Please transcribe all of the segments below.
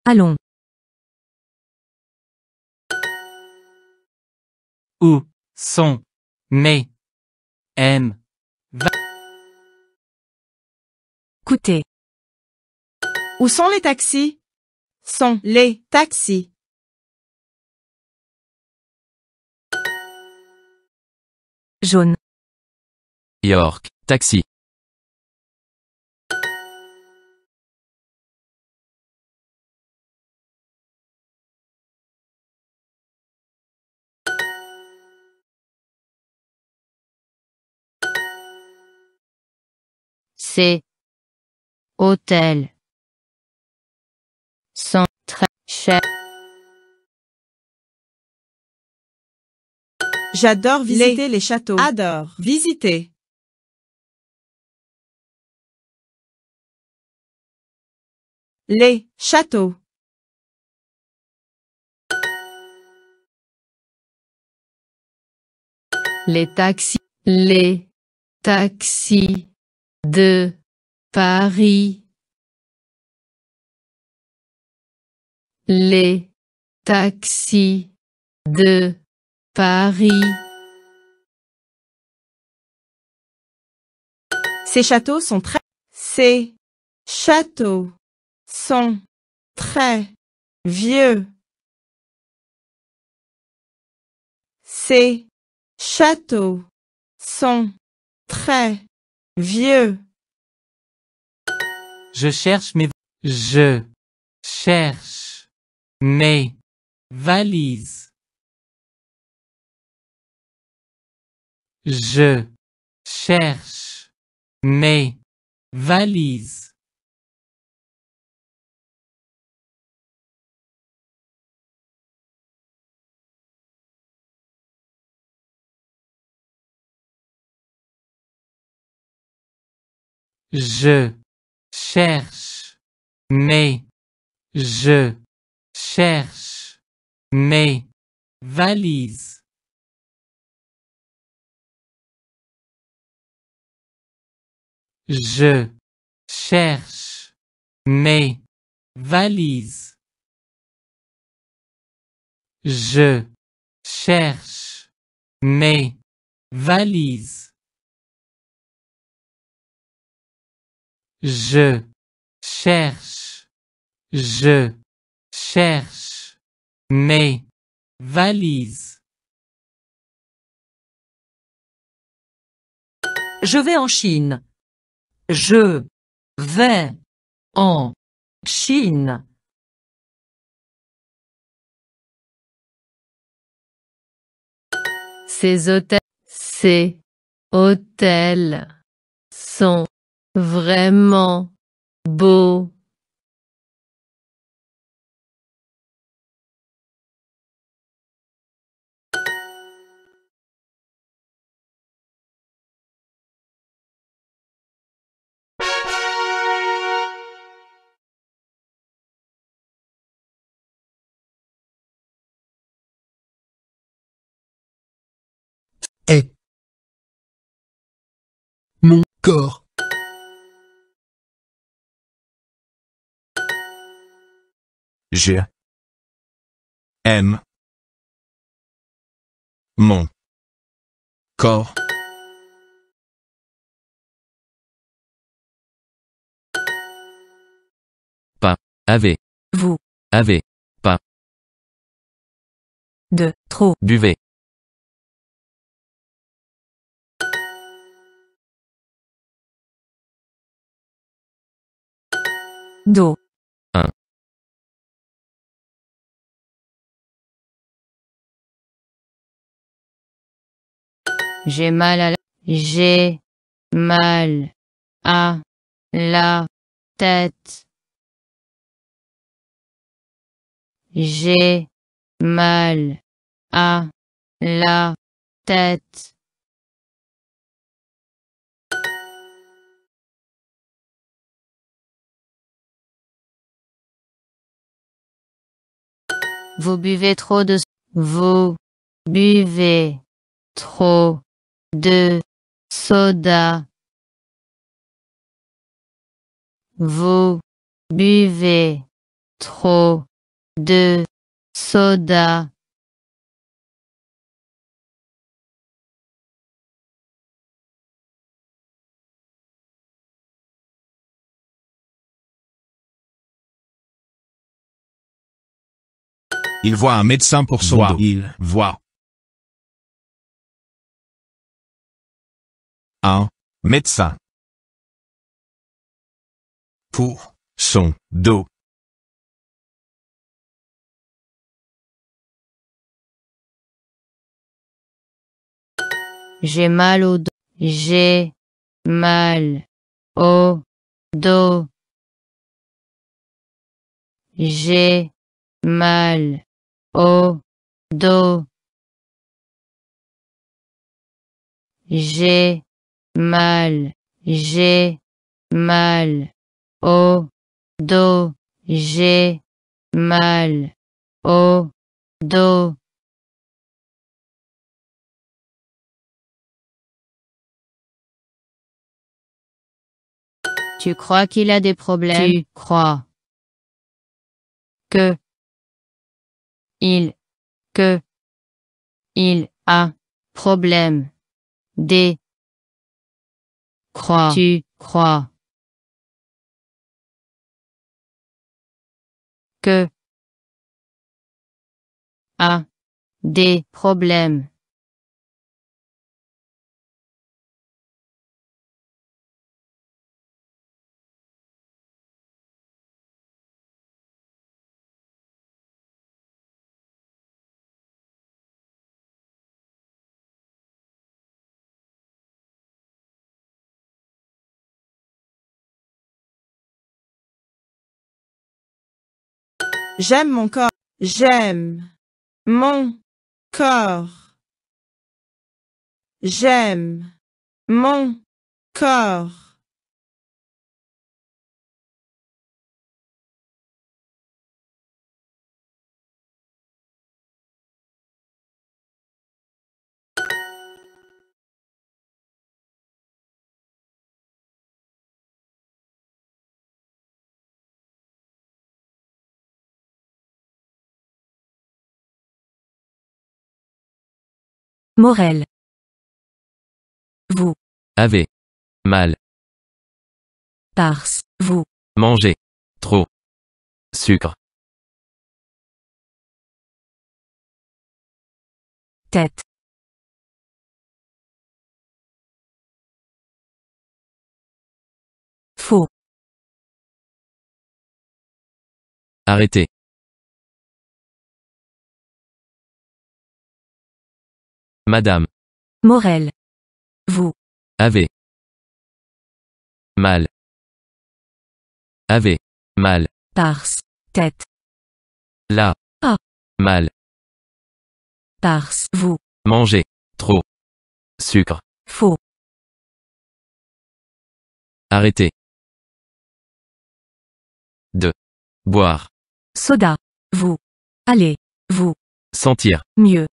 Allons. Où sont mes M Coûter. Où sont les taxis? Sont les taxis. Jaune. York, taxi. C'est hôtel. Sont très chers. J'adore visiter les châteaux. Adore visiter. Les châteaux. Les taxis. Les taxis de Paris. Les taxis de Paris. Ces châteaux sont très... Ces châteaux sont très vieux. Ces châteaux sont très vieux. Je cherche mes valises. Je cherche mes valises. Je cherche mes valises. Je cherche mes valises. Je cherche mes valises. Je cherche mes valises. Je vais en Chine. Je vais en Chine. Ces hôtels sont vraiment beaux. Est mon corps. Je aime mon corps. Pas. Avez. Vous. Avez. Pas. De. Trop. Buvez. D'eau. J'ai mal à la... J'ai mal à la tête. J'ai mal à la tête. Vous buvez trop de... Vous buvez trop de soda. Vous buvez trop de soda. Il voit un médecin pour son dos. Il voit un médecin pour son dos. J'ai mal au dos. J'ai mal au dos. J'ai mal au dos. J'ai mal au dos. J'ai mal au dos. Tu crois qu'il a des problèmes? Tu crois que il a problème. Des crois. Tu crois que a des problèmes. J'aime mon corps. J'aime mon corps. J'aime mon corps. Morel. Vous. Avez. Mal. Tarse. Vous. Manger. Trop. Sucre. Tête. Faux. Arrêtez. Madame. Morel. Vous. Avez. Mal. Avez. Mal. Tarse. Tête. Là. Ah. Mal. Tarse. Vous. Manger. Trop. Sucre. Faux. Arrêtez. De. Boire. Soda. Vous. Allez. Vous. Sentir. Mieux.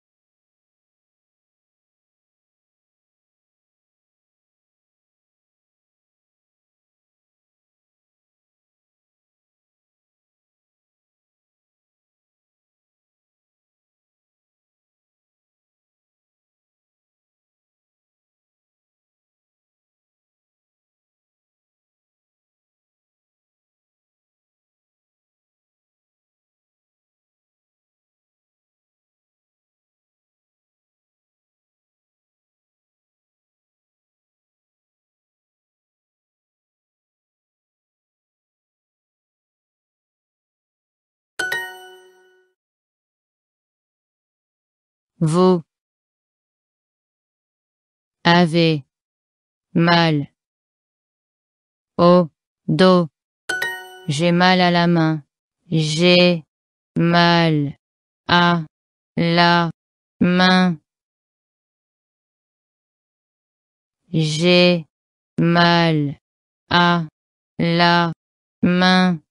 Vous avez mal au dos. J'ai mal à la main. J'ai mal à la main. J'ai mal à la main.